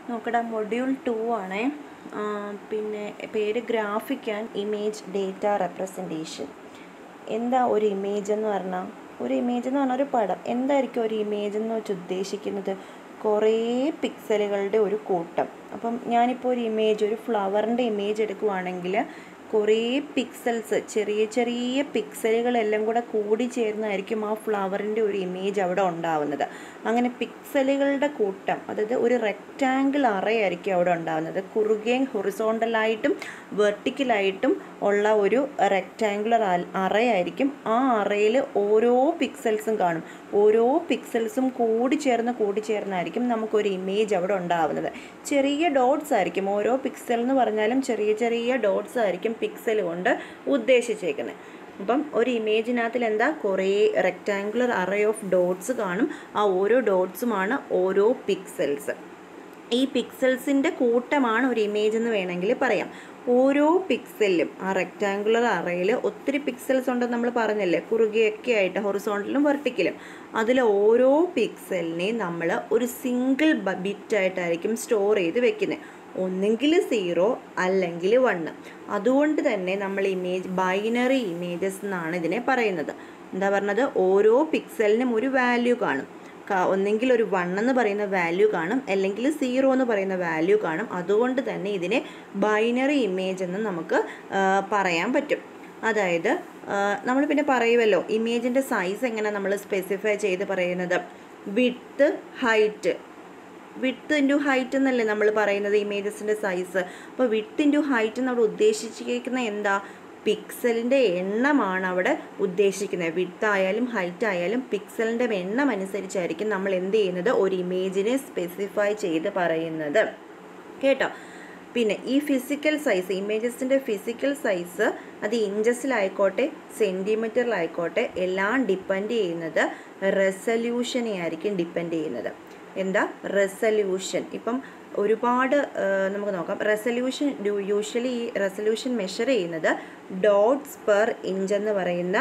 നോക്കടാ മൊഡ്യൂൾ 2 ആണേ. പിന്നെ പേര് graphic and image data representation. എന്താ ഒരു ഇമേജ് എന്ന് പറഞ്ഞാൽ? ഒരു ഇമേജ് എന്ന് പറഞ്ഞാൽ ഒരു പടം. എന്തായിരിക്കും ഒരു ഇമേജ് എന്ന് വെച്ച് ഉദ്ദേശിക്കുന്നത്? കുറേ പിക്സലുകളുടെ ഒരു കൂട്ടം. അപ്പം ഞാനിപ്പോൾ ഒരു ഇമേജ്, ഒരു ഫ്ലവറിൻ്റെ ഇമേജ് എടുക്കുവാണെങ്കിൽ കുറേ പിക്സൽസ്, ചെറിയ ചെറിയ പിക്സലുകളെല്ലാം കൂടെ കൂടി ചേർന്നായിരിക്കും ആ ഫ്ലവറിൻ്റെ ഒരു ഇമേജ് അവിടെ ഉണ്ടാവുന്നത്. അങ്ങനെ പിക്സലുകളുടെ കൂട്ടം, അതായത് ഒരു റെക്റ്റാങ്കിൾ അറേ ആയിരിക്കും അവിടെ ഉണ്ടാവുന്നത്. കുറുകയും ഹൊറിസോണ്ടലായിട്ടും വെർട്ടിക്കലായിട്ടും ഉള്ള ഒരു റെക്റ്റാങ്കുലർ അറേ ആയിരിക്കും. ആ അറയിൽ ഓരോ പിക്സൽസും കാണും. ഓരോ പിക്സൽസും കൂടി ചേർന്നായിരിക്കും നമുക്കൊരു ഇമേജ് അവിടെ ഉണ്ടാവുന്നത്. ചെറിയ ഡോട്ട്സ് ആയിരിക്കും. ഓരോ പിക്സൽ എന്ന് പറഞ്ഞാലും ചെറിയ ചെറിയ ഡോട്ട്സ് ആയിരിക്കും പിക്സൽ കൊണ്ട് ഉദ്ദേശിച്ചേക്കുന്നത്. അപ്പം ഒരു ഇമേജിനകത്തിൽ എന്താ, കുറേ റെക്റ്റാങ്കുലർ അറേ ഓഫ് ഡോട്ട്സ് കാണും. ആ ഓരോ ഡോട്ട്സുമാണ് ഓരോ പിക്സൽസ്. ഈ പിക്സൽസിൻ്റെ കൂട്ടമാണ് ഒരു ഇമേജ് എന്ന് വേണമെങ്കിൽ പറയാം. ഓരോ പിക്സലിലും, ആ റെക്റ്റാങ്കുലർ അറയിൽ ഒത്തിരി പിക്സൽസ് ഉണ്ടെന്ന് നമ്മൾ പറഞ്ഞല്ലേ, കുറുകയൊക്കെ ആയിട്ട്, ഹൊറിസോണ്ടലും വെർട്ടിക്കലും. അതിൽ ഓരോ പിക്സലിനെയും നമ്മൾ ഒരു സിംഗിൾ ബിറ്റായിട്ടായിരിക്കും സ്റ്റോർ ചെയ്ത് വെക്കുന്നത്. ഒന്നെങ്കിൽ 0 അല്ലെങ്കിൽ 1. അതുകൊണ്ട് തന്നെ നമ്മൾ ബൈനറി ഇമേജസ് എന്നാണ് ഇതിനെ പറയുന്നത്. എന്താ പറഞ്ഞത്? ഓരോ പിക്സലിനും ഒരു വാല്യൂ കാണും. ഒന്നെങ്കിൽ ഒരു 1 എന്ന് പറയുന്ന വാല്യൂ കാണും, അല്ലെങ്കിൽ 0 എന്ന് പറയുന്ന വാല്യൂ കാണും. അതുകൊണ്ട് തന്നെ ഇതിനെ ബൈനറി ഇമേജ് എന്ന് നമുക്ക് പറയാൻ പറ്റും. അതായത് നമ്മൾ പിന്നെ പറയുമല്ലോ, ഇമേജിൻ്റെ സൈസ് എങ്ങനെ നമ്മൾ സ്പെസിഫൈ ചെയ്ത് പറയുന്നത്? Width, height. Width into height എന്നല്ലേ നമ്മൾ പറയുന്നത് ഇമേജസിൻ്റെ സൈസ്. അപ്പോൾ വിഡ്ത്ത് ഇൻറ്റു ഹൈറ്റ് എന്നവിടെ ഉദ്ദേശിച്ചിരിക്കുന്നത് എന്താ? പിക്സലിൻ്റെ എണ്ണമാണ് അവിടെ ഉദ്ദേശിക്കുന്നത്. വിഡ്ത്ത് ആയാലും ഹൈറ്റ് ആയാലും പിക്സലിൻ്റെ എണ്ണം അനുസരിച്ചായിരിക്കും നമ്മൾ എന്ത് ചെയ്യുന്നത്, ഒരു ഇമേജിനെ സ്പെസിഫൈ ചെയ്ത് പറയുന്നത്. കേട്ടോ? പിന്നെ ഈ ഫിസിക്കൽ സൈസ്, ഇമേജസിൻ്റെ ഫിസിക്കൽ സൈസ്, അത് ഇഞ്ചസിലായിക്കോട്ടെ സെൻറ്റിമീറ്ററിലായിക്കോട്ടെ എല്ലാം ഡിപ്പെൻഡ് ചെയ്യുന്നത് റെസല്യൂഷനെ ആയിരിക്കും ഡിപ്പെൻഡ് ചെയ്യുന്നത്. എന്താ? റെസല്യൂഷൻ. ഇപ്പം ഒരുപാട് നമുക്ക് നോക്കാം. റെസല്യൂഷൻ യൂഷ്വലി ഈ റെസല്യൂഷൻ മെഷർ ചെയ്യുന്നത് ഡോട്ട്സ് പെർ ഇഞ്ച് എന്ന് പറയുന്ന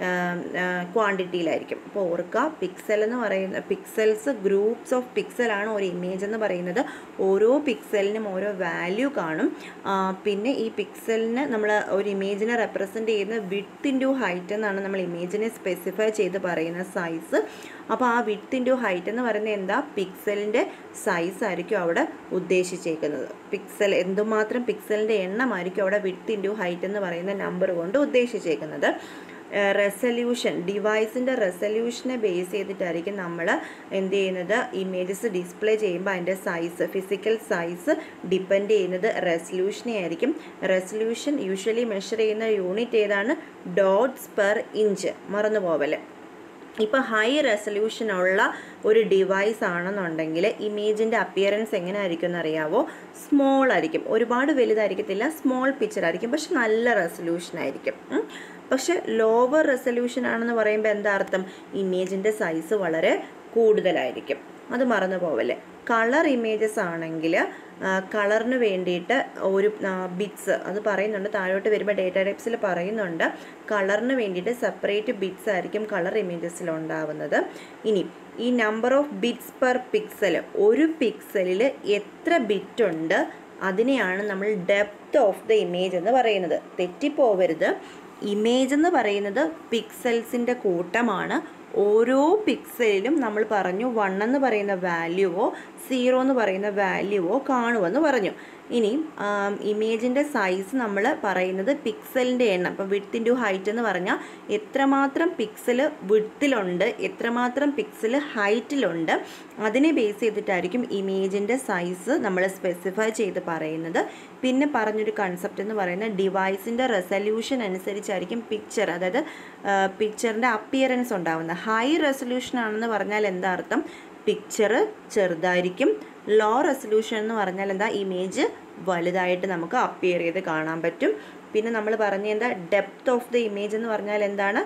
ക്വാണ്ടിറ്റിയിലായിരിക്കും. അപ്പോൾ ഓർക്കുക, പിക്സൽ എന്ന് പറയുന്ന പിക്സൽസ്, ഗ്രൂപ്പ്സ് ഓഫ് പിക്സലാണ് ഒരു ഇമേജ് എന്ന് പറയുന്നത്. ഓരോ പിക്സലിനും ഓരോ വാല്യൂ കാണും. പിന്നെ ഈ പിക്സലിന് നമ്മൾ ഒരു ഇമേജിനെ റെപ്രസെൻറ്റ് ചെയ്യുന്ന വിഡ്ത്ത് ഇൻറ്റു ഹൈറ്റ് എന്നാണ് നമ്മൾ ഇമേജിനെ സ്പെസിഫൈ ചെയ്ത് പറയുന്ന സൈസ്. അപ്പോൾ ആ വിഡ്ത്ത് ഇൻറ്റു ഹൈറ്റ് എന്ന് പറയുന്നത് എന്താ? പിക്സലിൻ്റെ സൈസ് ആയിരിക്കും അവിടെ ഉദ്ദേശിച്ചേക്കുന്നത്. പിക്സൽ എന്തുമാത്രം പിക്സലിൻ്റെ എണ്ണമായിരിക്കും അവിടെ വിഡ്ത്ത് ഇൻറ്റു ഹൈറ്റ് എന്ന് പറയുന്ന നമ്പർ കൊണ്ട് ഉദ്ദേശിച്ചേക്കുന്നത്. റെസല്യൂഷൻ, ഡിവൈസിൻ്റെ റെസല്യൂഷനെ ബേസ് ചെയ്തിട്ടായിരിക്കും നമ്മൾ എന്ത് ചെയ്യുന്നത്, ഇമേജസ് ഡിസ്പ്ലേ ചെയ്യുമ്പോൾ അതിൻ്റെ സൈസ്, ഫിസിക്കൽ സൈസ് ഡിപ്പെൻഡ് ചെയ്യുന്നത് റെസല്യൂഷനെ ആയിരിക്കും. റെസല്യൂഷൻ യൂഷ്വലി മെഷർ ചെയ്യുന്ന യൂണിറ്റ് ഏതാണ്? Dots per inch. മറന്നു പോവല്ലേ. ഇപ്പോൾ ഹൈ റെസല്യൂഷനുള്ള ഒരു ഡിവൈസ് ആണെന്നുണ്ടെങ്കിൽ ഇമേജിൻ്റെ അപ്പിയറൻസ് എങ്ങനെ ആയിരിക്കും എന്നറിയാവോ? സ്മോൾ ആയിരിക്കും. ഒരുപാട് വലുതായിരിക്കത്തില്ല, സ്മോൾ പിക്ചർ ആയിരിക്കും, പക്ഷെ നല്ല റെസല്യൂഷൻ ആയിരിക്കും. പക്ഷെ ലോവർ റെസല്യൂഷൻ ആണെന്ന് പറയുമ്പോൾ എന്താ അർത്ഥം? ഇമേജിൻ്റെ സൈസ് വളരെ കൂടുതലായിരിക്കും. അത് മറന്നു പോവല്ലേ. കളർ ഇമേജസ് ആണെങ്കിൽ കളറിന് വേണ്ടിയിട്ട് ഒരു ബിറ്റ്സ്, അത് പറയുന്നുണ്ട് താഴോട്ട് വരുമ്പോൾ ഡേറ്റ ടൈപ്സിൽ പറയുന്നുണ്ട്, കളറിന് വേണ്ടിയിട്ട് സെപ്പറേറ്റ് ബിറ്റ്സ് ആയിരിക്കും കളർ ഇമേജസിൽ ഉണ്ടാവുന്നത്. ഇനി ഈ number of bits per pixel, ഒരു പിക്സലിൽ എത്ര ബിറ്റ് ഉണ്ട് അതിനെയാണ് നമ്മൾ ഡെപ്ത് ഓഫ് ദ ഇമേജ് എന്ന് പറയുന്നത്. തെറ്റിപ്പോവരുത്. ഇമേജ് എന്ന് പറയുന്നത് പിക്സൽസിൻ്റെ കൂട്ടമാണ്. ഓരോ പിക്സലിലും നമ്മൾ പറഞ്ഞു 1 എന്ന് പറയുന്ന വാല്യൂവോ 0 എന്ന് പറയുന്ന വാല്യൂവോ കാണുമെന്ന് പറഞ്ഞു. ഇനി ഇമേജിൻ്റെ സൈസ് നമ്മൾ പറയുന്നത് പിക്സലിൻ്റെ എണ്ണം. ഇപ്പോൾ വിഡ്ത്ത് ഇൻറ്റു ഹൈറ്റ് എന്ന് പറഞ്ഞാൽ എത്രമാത്രം പിക്സൽ വിഡ്ത്തിലുണ്ട്, എത്രമാത്രം പിക്സൽ ഹൈറ്റിലുണ്ട്, അതിനെ ബേസ് ചെയ്തിട്ടായിരിക്കും ഇമേജിൻ്റെ സൈസ് നമ്മൾ സ്പെസിഫൈ ചെയ്ത് പറയുന്നത്. പിന്നെ പറഞ്ഞൊരു കൺസെപ്റ്റ് എന്ന് പറയുന്നത് ഡിവൈസിൻ്റെ റെസല്യൂഷൻ അനുസരിച്ചായിരിക്കും പിക്ചർ, അതായത് പിക്ചറിൻ്റെ അപ്പിയറൻസ് ഉണ്ടാവുന്നത്. ഹൈ റെസല്യൂഷൻ ആണെന്ന് പറഞ്ഞാൽ എന്താ അർത്ഥം? പിക്ചർ ചെറുതായിരിക്കും. ലോ റെസല്യൂഷൻ എന്ന് പറഞ്ഞാൽ എന്താ? ഇമേജ് വലുതായിട്ട് നമുക്ക് അപ്പിയർ ചെയ്ത് കാണാൻ പറ്റും. പിന്നെ നമ്മൾ പറഞ്ഞ എന്താ? ഡെപ്ത് ഓഫ് ദ ഇമേജ് എന്ന് പറഞ്ഞാൽ എന്താണ്?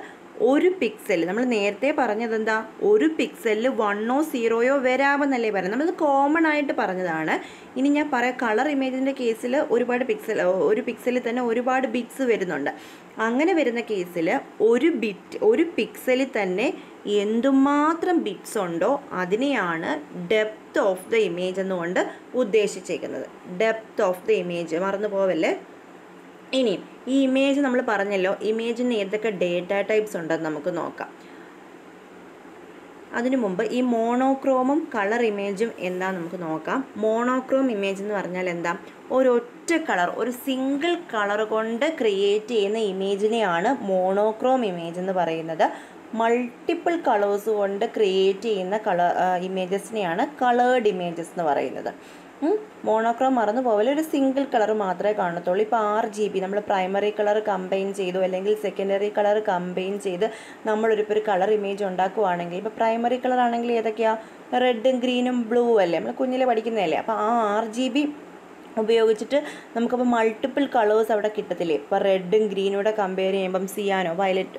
ഒരു പിക്സൽ, നമ്മൾ നേരത്തെ പറഞ്ഞത് എന്താ, ഒരു പിക്സലിൽ 1ഓ 0ഓ വരാമെന്നല്ലേ പറയുന്നത്, നമ്മളത് കോമൺ ആയിട്ട് പറഞ്ഞതാണ്. ഇനി ഞാൻ പറയാം, കളർ ഇമേജിൻ്റെ കേസിൽ ഒരുപാട് ഒരു പിക്സലിൽ തന്നെ ഒരുപാട് ബിറ്റ്സ് വരുന്നുണ്ട്. അങ്ങനെ വരുന്ന കേസിൽ ഒരു പിക്സലിൽ തന്നെ എന്തുമാത്രം ബിറ്റ്സ് ഉണ്ടോ അതിനെയാണ് ഡെപ്ത് ഓഫ് ദ ഇമേജ് എന്നുകൊണ്ട് ഉദ്ദേശിച്ചേക്കുന്നത്. ഡെപ്ത് ഓഫ് ദ ഇമേജ് മറന്നു പോവല്ലേ. ഇനി ഈ ഇമേജ് നമ്മൾ പറഞ്ഞല്ലോ, ഇമേജിന് ഏതൊക്കെ ഡേറ്റ ടൈപ്സ് ഉണ്ടെന്ന് നമുക്ക് നോക്കാം. അതിനു മുമ്പ് ഈ മോണോക്രോമും കളർ ഇമേജും എന്താ നമുക്ക് നോക്കാം. മോണോക്രോം ഇമേജ് എന്ന് പറഞ്ഞാൽ എന്താ, ഒരൊറ്റ കളർ, ഒരു സിംഗിൾ കളർ കൊണ്ട് ക്രിയേറ്റ് ചെയ്യുന്ന ഇമേജിനെയാണ് മോണോക്രോം ഇമേജ് എന്ന് പറയുന്നത്. മൾട്ടിപ്പിൾ കളേഴ്സ് കൊണ്ട് ക്രിയേറ്റ് ചെയ്യുന്ന ഇമേജസിനെയാണ് കളേർഡ് ഇമേജസ് എന്ന് പറയുന്നത്. മോണോക്രോം മറന്നു പോകല്, ഒരു സിംഗിൾ കളർ മാത്രമേ കാണത്തുള്ളൂ. ഇപ്പോൾ RGB നമ്മൾ പ്രൈമറി കളർ കമ്പൈൻ ചെയ്തു അല്ലെങ്കിൽ സെക്കൻഡറി കളർ കമ്പൈൻ ചെയ്ത് നമ്മളൊരു കളർ ഇമേജ് ഉണ്ടാക്കുവാണെങ്കിൽ, ഇപ്പോൾ പ്രൈമറി കളർ ആണെങ്കിൽ ഏതൊക്കെയാണ്, റെഡും ഗ്രീനും ബ്ലൂ അല്ലേ, നമ്മൾ കുഞ്ഞിൽ പഠിക്കുന്നതല്ലേ. അപ്പോൾ ആ RGB ഉപയോഗിച്ചിട്ട് നമുക്കപ്പോൾ മൾട്ടിപ്പിൾ കളേഴ്സ് അവിടെ കിട്ടത്തില്ലേ. ഇപ്പോൾ റെഡും ഗ്രീനൂടെ കമ്പയർ ചെയ്യുമ്പം സിയാനോ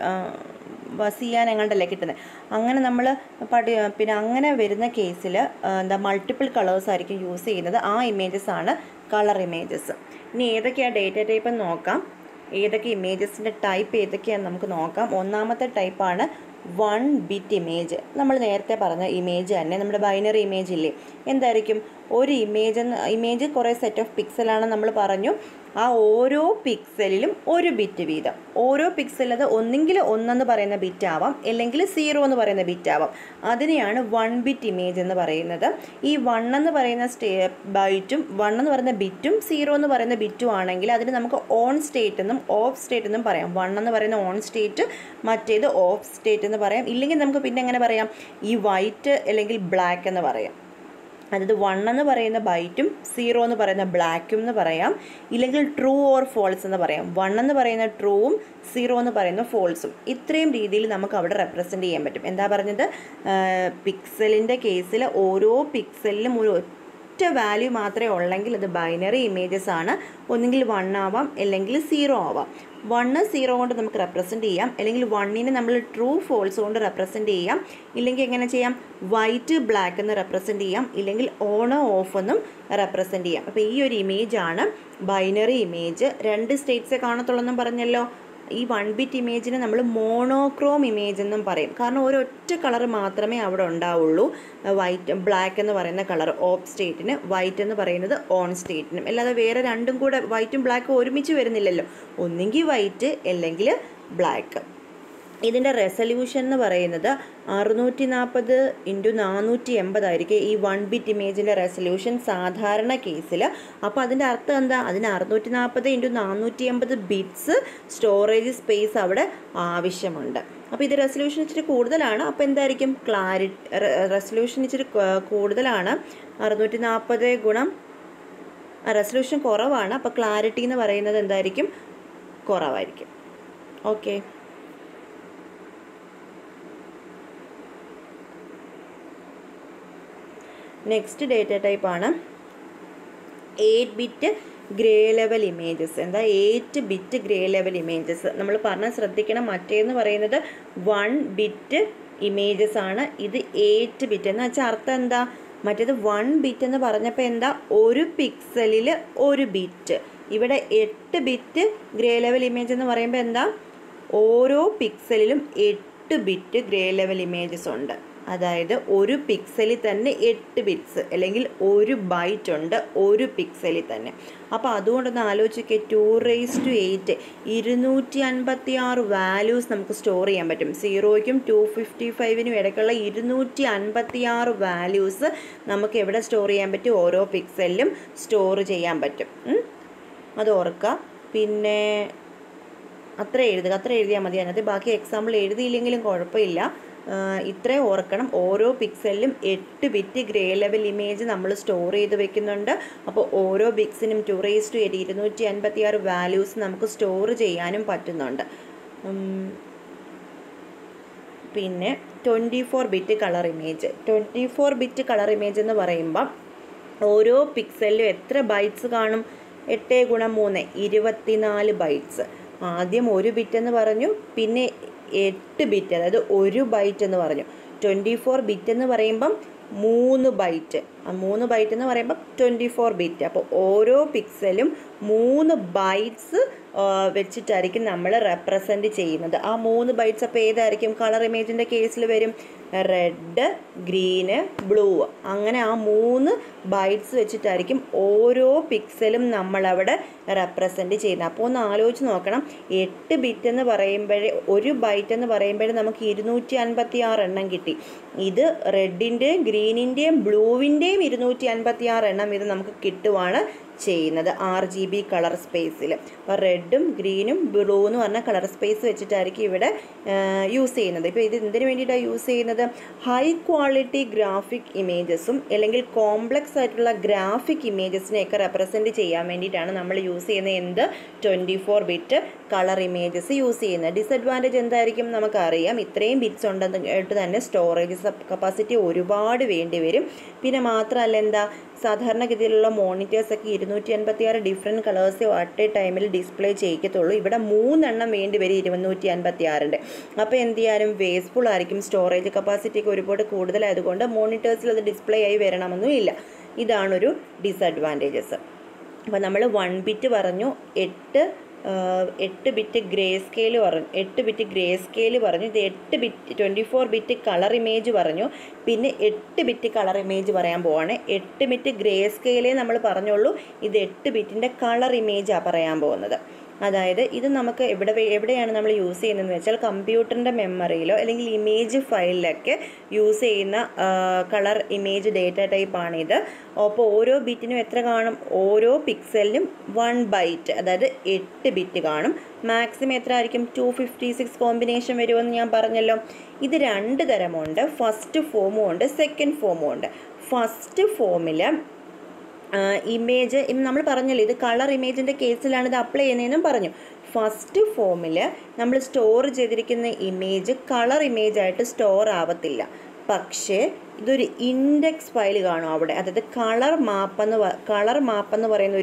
സിയാൻ എങ്ങാണ്ടല്ലേ കിട്ടുന്നത്. അങ്ങനെ നമ്മൾ പിന്നെ അങ്ങനെ വരുന്ന കേസിൽ എന്താ മൾട്ടിപ്പിൾ കളേഴ്സ് ആയിരിക്കും യൂസ് ചെയ്യുന്നത്. ആ ഇമേജസ് ആണ് കളർ ഇമേജസ്. ഇനി ഏതൊക്കെയാണ് ഡേറ്റ ടൈപ്പ് എന്ന് നോക്കാം. ഏതൊക്കെ ഇമേജസിൻ്റെ ടൈപ്പ് ഏതൊക്കെയാണെന്ന് നമുക്ക് നോക്കാം. ഒന്നാമത്തെ ടൈപ്പാണ് 1 ബിറ്റ് ഇമേജ്. നമ്മൾ നേരത്തെ പറഞ്ഞ ഇമേജ് തന്നെ, നമ്മുടെ ബൈനറി ഇമേജ് ഇല്ലേ, എന്തായിരിക്കും, ഒരു ഇമേജ് കുറേ സെറ്റ് ഓഫ് പിക്സലാണ് നമ്മൾ പറഞ്ഞു. ആ ഓരോ പിക്സലിലും ഒരു ബിറ്റ് വീതം. ഓരോ പിക്സൽ അത് ഒന്നെങ്കിൽ 1 എന്ന് പറയുന്ന ബിറ്റ് ആവാം, അല്ലെങ്കിൽ 0 എന്ന് പറയുന്ന ബിറ്റ് ആവാം. അതിനെയാണ് 1 ബിറ്റ് ഇമേജ് എന്ന് പറയുന്നത്. ഈ 1 എന്ന് പറയുന്ന ബൈറ്റും 1 എന്ന് പറയുന്ന ബിറ്റും 0 എന്ന് പറയുന്ന ബിറ്റും ആണെങ്കിൽ അതിന് നമുക്ക് ഓൺ സ്റ്റേറ്റ് എന്നും ഓഫ് സ്റ്റേറ്റ് എന്നും പറയാം. 1 എന്ന് പറയുന്ന ഓൺ സ്റ്റേറ്റ്, മറ്റേത് ഓഫ് സ്റ്റേറ്റ് എന്ന് പറയാം. ഇല്ലെങ്കിൽ നമുക്ക് പിന്നെ എങ്ങനെ പറയാം, ഈ വൈറ്റ് അല്ലെങ്കിൽ ബ്ലാക്ക് എന്ന് പറയാം. അതായത് 1 എന്ന് പറയുന്ന ബൈറ്റും 0 എന്ന് പറയുന്ന ബ്ലാക്കും എന്ന് പറയാം. ഇല്ലെങ്കിൽ ട്രൂ ഓർ ഫോൾസ് എന്ന് പറയാം. 1 എന്ന് പറയുന്ന ട്രൂവും 0 എന്ന് പറയുന്ന ഫോൾസും. ഇത്രയും രീതിയിൽ നമുക്ക് അവിടെ റെപ്രസെൻറ്റ് ചെയ്യാൻ പറ്റും. എന്താ പറഞ്ഞത്, പിക്സലിൻ്റെ കേസിൽ ഓരോ പിക്സലിലും ഒരു ഒറ്റ വാല്യൂ മാത്രമേ ഉള്ളെങ്കിൽ അത് ബൈനറി ഇമേജസ് ആണ്. ഒന്നുകിൽ 1 ആവാം, അല്ലെങ്കിൽ 0 ആവാം. 1 0 കൊണ്ട് നമുക്ക് റെപ്രസെൻറ്റ് ചെയ്യാം, അല്ലെങ്കിൽ 1നെ നമ്മൾ ട്രൂ ഫോൾസ് കൊണ്ട് റെപ്രസെൻറ്റ് ചെയ്യാം. ഇല്ലെങ്കിൽ എങ്ങനെ ചെയ്യാം, വൈറ്റ് ബ്ലാക്ക് എന്ന് റെപ്രസെൻറ്റ് ചെയ്യാം, ഇല്ലെങ്കിൽ ഓണോ ഓഫ് എന്നും റെപ്രസെൻറ്റ് ചെയ്യാം. അപ്പോൾ ഈ ഒരു ഇമേജാണ് ബൈനറി ഇമേജ്. 2 സ്റ്റേറ്റ്സേ കാണത്തുള്ളൂ എന്നും പറഞ്ഞല്ലോ. ഈ 1 ബിറ്റ് ഇമേജിനെ നമ്മൾ മോണോക്രോം ഇമേജ് എന്നും പറയും. കാരണം ഒരൊറ്റ കളർ മാത്രമേ അവിടെ ഉണ്ടാവുള്ളൂ, ബ്ലാക്ക് എന്ന് പറയുന്ന കളർ ഓഫ് സ്റ്റേറ്റിന്, വൈറ്റ് എന്ന് പറയുന്നത് ഓൺ സ്റ്റേറ്റിനും. അല്ലാതെ വേറെ രണ്ടും കൂടെ വൈറ്റും ബ്ലാക്കും ഒരുമിച്ച് വരുന്നില്ലല്ലോ. ഒന്നെങ്കിൽ വൈറ്റ് അല്ലെങ്കിൽ ബ്ലാക്ക്. ഇതിൻ്റെ റെസല്യൂഷൻ എന്ന് പറയുന്നത് 640 × 480 ആയിരിക്കും ഈ 1 ബിറ്റ് ഇമേജിൻ്റെ റെസല്യൂഷൻ സാധാരണ കേസിൽ. അപ്പോൾ അതിൻ്റെ അർത്ഥം എന്താ, അതിന് 640 × 480 ബിറ്റ്സ് സ്റ്റോറേജ് സ്പേസ് അവിടെ ആവശ്യമുണ്ട്. അപ്പോൾ ഇത് റെസല്യൂഷൻ ഇച്ചിരി കൂടുതലാണ്. അപ്പോൾ എന്തായിരിക്കും, റെസല്യൂഷൻ ഇച്ചിരി കൂടുതലാണ്. 640 ഗുണം റെസല്യൂഷൻ കുറവാണ്. അപ്പോൾ ക്ലാരിറ്റി എന്ന് പറയുന്നത് എന്തായിരിക്കും, കുറവായിരിക്കും. ഓക്കെ. നെക്സ്റ്റ് ഡേറ്റ ടൈപ്പാണ് 8 ബിറ്റ് ഗ്രേ ലെവൽ ഇമേജസ്. എന്താ 8 ബിറ്റ് ഗ്രേ ലെവൽ ഇമേജസ്? നമ്മൾ പറഞ്ഞാൽ ശ്രദ്ധിക്കണം, മറ്റേന്ന് പറയുന്നത് 1 ബിറ്റ് ഇമേജസ് ആണ്, ഇത് 8 ബിറ്റ് എന്ന് വെച്ചാൽ അർത്ഥം എന്താ, മറ്റേത് 1 ബിറ്റ് എന്ന് പറഞ്ഞപ്പോൾ എന്താ, ഒരു പിക്സലിൽ ഒരു ബിറ്റ്. ഇവിടെ 8 ബിറ്റ് ഗ്രേ ലെവൽ ഇമേജ് എന്ന് പറയുമ്പോൾ എന്താ, ഓരോ പിക്സലിലും 8 ബിറ്റ് ഗ്രേ ലെവൽ ഇമേജസ് ഉണ്ട്. അതായത് ഒരു പിക്സലിൽ തന്നെ 8 ബിറ്റ്സ് അല്ലെങ്കിൽ ഒരു ബൈറ്റ് ഉണ്ട് ഒരു പിക്സലിൽ തന്നെ. അപ്പോൾ അതുകൊണ്ടൊന്ന് ആലോചിക്കുക, 2⁸8 256 വാല്യൂസ് നമുക്ക് സ്റ്റോർ ചെയ്യാൻ പറ്റും. 0ക്കും 255നും ഇടയ്ക്കുള്ള 256 വാല്യൂസ് നമുക്ക് എവിടെ സ്റ്റോർ ചെയ്യാൻ പറ്റും, ഓരോ പിക്സലിലും സ്റ്റോർ ചെയ്യാൻ പറ്റും. അത് ഓർക്കുക. പിന്നെ അത്ര എഴുതിയാൽ മതി. അതിനകത്ത് ബാക്കി എക്സാമ്പിൾ എഴുതിയില്ലെങ്കിലും കുഴപ്പമില്ല. ഇത്രയും ഓർക്കണം, ഓരോ പിക്സലിലും 8 ബിറ്റ് ഗ്രേ ലെവൽ ഇമേജ് നമ്മൾ സ്റ്റോർ ചെയ്ത് വെക്കുന്നുണ്ട്. അപ്പോൾ ഓരോ ബിറ്റ്സിനും 2⁸8 256 വാല്യൂസ് നമുക്ക് സ്റ്റോർ ചെയ്യാനും പറ്റുന്നുണ്ട്. പിന്നെ 24 bit colour image. 24 bit colour image എന്ന് പറയുമ്പോൾ ഓരോ പിക്സലിലും എത്ര ബൈറ്റ്സ് കാണും, 8 × 3 24 ബൈറ്റ്സ്. ആദ്യം 1 ബിറ്റ് എന്ന് പറഞ്ഞു, പിന്നെ 8 ബിറ്റ്, അതായത് 1 ബൈറ്റ് എന്ന് പറഞ്ഞു. 24 ബിറ്റ് എന്ന് പറയുമ്പം 3 ബൈറ്റ്. 3 ബൈറ്റ് എന്ന് പറയുമ്പോൾ 24 ബിറ്റ്. അപ്പോൾ ഓരോ പിക്സലും 3 ബൈറ്റ്സ് വെച്ചിട്ടായിരിക്കും നമ്മൾ റെപ്രസെൻറ്റ് ചെയ്യുന്നത്. ആ 3 ബൈറ്റ്സ് അപ്പോൾ ഏതായിരിക്കും? കളർ ഇമേജിൻ്റെ കേസിൽ വരും റെഡ്, ഗ്രീന്, ബ്ലൂ. അങ്ങനെ ആ 3 ബൈറ്റ്സ് വെച്ചിട്ടായിരിക്കും ഓരോ പിക്സലും നമ്മളവിടെ റെപ്രസെൻറ്റ് ചെയ്യുന്നത്. അപ്പോൾ ഒന്ന് ആലോചിച്ച് നോക്കണം, 8 ബിറ്റ് എന്ന് പറയുമ്പോഴേ 1 ബൈറ്റ് എന്ന് പറയുമ്പോഴേ നമുക്ക് 256 എണ്ണം കിട്ടി. ഇത് റെഡിൻ്റെയും ഗ്രീനിൻ്റെയും ബ്ലൂവിൻ്റെയും 256 എണ്ണം ഇത് നമുക്ക് കിട്ടുവാണ് ചെയ്യുന്നത് RGB കളർ സ്പേസിൽ. അപ്പോൾ റെഡും ഗ്രീനും ബ്ലൂ എന്ന് പറഞ്ഞ കളർ സ്പേസ് വെച്ചിട്ടായിരിക്കും ഇവിടെ യൂസ് ചെയ്യുന്നത്. ഇപ്പോൾ ഇത് എന്തിനു വേണ്ടിയിട്ടാണ് യൂസ് ചെയ്യുന്നത്? ഹൈ ക്വാളിറ്റി ഗ്രാഫിക് ഇമേജസും അല്ലെങ്കിൽ കോംപ്ലക്സ് ആയിട്ടുള്ള ഗ്രാഫിക് ഇമേജസിനെയൊക്കെ റെപ്രസെൻറ്റ് ചെയ്യാൻ വേണ്ടിയിട്ടാണ് നമ്മൾ യൂസ് ചെയ്യുന്നത്. എന്ത്? 24 ബിറ്റ് കളർ ഇമേജസ് യൂസ് ചെയ്യുന്നത്. ഡിസഡ്വാൻറ്റേജ് എന്തായിരിക്കും? നമുക്കറിയാം, ഇത്രയും ബിറ്റ്സ് ഉണ്ടെന്നിട്ട് തന്നെ സ്റ്റോറേജ് കപ്പാസിറ്റി ഒരുപാട് വേണ്ടി വരും. പിന്നെ മാത്രമല്ല എന്താ, സാധാരണഗതിയിലുള്ള മോണിറ്റേഴ്സൊക്കെ 256 ഡിഫറെൻറ്റ് കളേഴ്സ് അറ്റ് എ ടൈമിൽ ഡിസ്പ്ലേ ചെയ്യിക്കത്തുള്ളൂ. ഇവിടെ 3 എണ്ണം വേണ്ടി വരും 256. അപ്പോൾ എന്ത് ചെയ്യാനും വേസ്റ്റ്ഫുൾ ആയിരിക്കും. സ്റ്റോറേജ് കപ്പാസിറ്റിക്ക് ഒരുപാട് കൂടുതലായതുകൊണ്ട് മോണിറ്റേഴ്സിൽ അത് ഡിസ്പ്ലേ ആയി വരണമെന്നും ഇല്ല. ഇതാണൊരു ഡിസഡ്വാൻറ്റേജസ്. അപ്പോൾ നമ്മൾ 1 ബിറ്റ് പറഞ്ഞു, 8 ബിറ്റ് ഗ്രേ സ്കെയിൽ പറഞ്ഞു, 8 ബിറ്റ് ഗ്രേ സ്കെയിൽ പറഞ്ഞു, ഇത് 8 ബിറ്റ് 24 ബിറ്റ് കളർ ഇമേജ് പറഞ്ഞു, പിന്നെ 8 ബിറ്റ് കളർ ഇമേജ് പറയാൻ പോവാണ്. 8 ബിറ്റ് ഗ്രേ സ്കെയിലേ നമ്മൾ പറഞ്ഞുള്ളൂ, ഇത് 8 ബിറ്റിൻ്റെ കളർ ഇമേജാണ് പറയാൻ പോകുന്നത്. അതായത് ഇത് നമുക്ക് എവിടെയാണ് നമ്മൾ യൂസ് ചെയ്യുന്നതെന്ന് വെച്ചാൽ കമ്പ്യൂട്ടറിൻ്റെ മെമ്മറിയിലോ അല്ലെങ്കിൽ ഇമേജ് ഫയലിലൊക്കെ യൂസ് ചെയ്യുന്ന കളർ ഇമേജ് ഡേറ്റ ടൈപ്പാണിത്. അപ്പോൾ ഓരോ ബിറ്റിനും എത്ര കാണും? ഓരോ പിക്സലിനും 1 ബൈറ്റ്, അതായത് 8 ബിറ്റ് കാണും. മാക്സിമം എത്ര ആയിരിക്കും? 256 കോമ്പിനേഷൻ വരുമെന്ന് ഞാൻ പറഞ്ഞല്ലോ. ഇത് 2 തരമുണ്ട്, ഫസ്റ്റ് ഫോമും ഉണ്ട്, സെക്കൻഡ് ഫോമും ഉണ്ട്. ഫസ്റ്റ് ഫോമിൽ ഇമേജ് നമ്മൾ പറഞ്ഞല്ലോ, ഇത് കളർ ഇമേജിൻ്റെ കേസിലാണ് ഇത് അപ്ലൈ ചെയ്യുന്നതെന്നും പറഞ്ഞു. ഫസ്റ്റ് ഫോമിൽ നമ്മൾ സ്റ്റോർ ചെയ്തിരിക്കുന്ന ഇമേജ് കളർ ഇമേജായിട്ട് സ്റ്റോർ ആവത്തില്ല. പക്ഷേ ഇതൊരു ഇൻഡെക്സ് ഫയൽ കാണും അവിടെ. അതായത് കളർ മാപ്പ് എന്ന് പറയുന്ന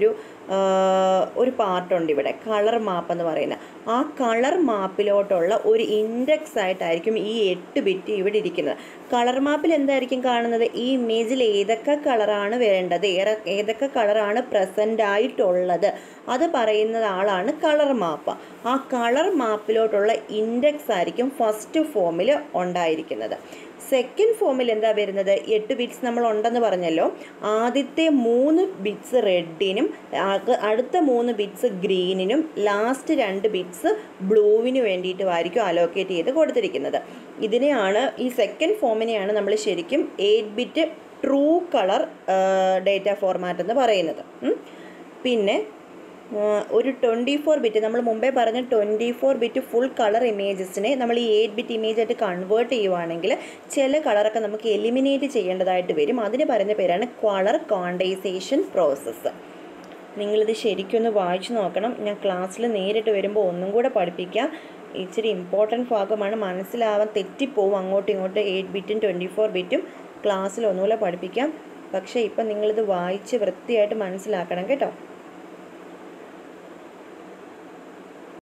ഒരു പാർട്ടുണ്ട് ഇവിടെ, കളർ മാപ്പ് എന്ന് പറയുന്ന. ആ കളർ മാപ്പിലോട്ടുള്ള ഒരു ഇൻഡെക്സ് ആയിട്ടായിരിക്കും ഈ 8 ബിറ്റ് ഇവിടെ ഇരിക്കുന്നത്. കളർ മാപ്പിൽ എന്തായിരിക്കും കാണുന്നത്? ഈ ഇമേജിൽ ഏതൊക്കെ കളറാണ് വേണ്ടത്, ഏതൊക്കെ കളറാണ് പ്രസൻ്റ് ആയിട്ടുള്ളത്, അത് പറയുന്ന ആളാണ് കളർ മാപ്പ്. ആ കളർ മാപ്പിലോട്ടുള്ള ഇൻഡെക്സ് ആയിരിക്കും ഫസ്റ്റ് ഫോമിൽ ഉണ്ടായിരിക്കുന്നത്. സെക്കൻഡ് ഫോമിൽ എന്താ വരുന്നത്? 8 ബിറ്റ്സ് നമ്മൾ ഉണ്ടെന്ന് പറഞ്ഞല്ലോ. ആദ്യത്തെ 3 ബിറ്റ്സ് റെഡിനും അടുത്ത 3 ബിറ്റ്സ് ഗ്രീനിനും ലാസ്റ്റ് 2 ബിറ്റ്സ് ബ്ലൂവിന് വേണ്ടിയിട്ടുമായിരിക്കും അലോക്കേറ്റ് ചെയ്ത് കൊടുത്തിരിക്കുന്നത്. ഇതിനെയാണ്, ഈ സെക്കൻഡ് ഫോമിനെയാണ് നമ്മൾ ശരിക്കും 8 bit true colour data format എന്ന് പറയുന്നത്. പിന്നെ ഒരു 24 ബിറ്റ്, നമ്മൾ മുമ്പേ പറഞ്ഞ 24 ബിറ്റ് ഫുൾ കളർ ഇമേജസിനെ നമ്മൾ ഈ 8 ബിറ്റ് ഇമേജായിട്ട് കൺവേർട്ട് ചെയ്യുവാണെങ്കിൽ ചില കളറൊക്കെ നമുക്ക് എലിമിനേറ്റ് ചെയ്യേണ്ടതായിട്ട് വരും. അതിന് പറയുന്ന പേരാണ് കളർ ക്വാണ്ടൈസേഷൻ പ്രോസസ്സ്. നിങ്ങളിത് ശരിക്കൊന്ന് വായിച്ചു നോക്കണം. ഞാൻ ക്ലാസ്സിൽ നേരിട്ട് വരുമ്പോൾ ഒന്നും കൂടെ പഠിപ്പിക്കാം. ഇച്ചിരി ഇമ്പോർട്ടൻറ്റ് ഭാഗമാണ്, മനസ്സിലാവാൻ തെറ്റിപ്പോവും അങ്ങോട്ടും ഇങ്ങോട്ടും. 8 ബിറ്റും 24 ബിറ്റും ക്ലാസ്സിൽ ഒന്നുകൂടെ പഠിപ്പിക്കാം. പക്ഷേ ഇപ്പം നിങ്ങളിത് വായിച്ച് വൃത്തിയായിട്ട് മനസ്സിലാക്കണം കേട്ടോ.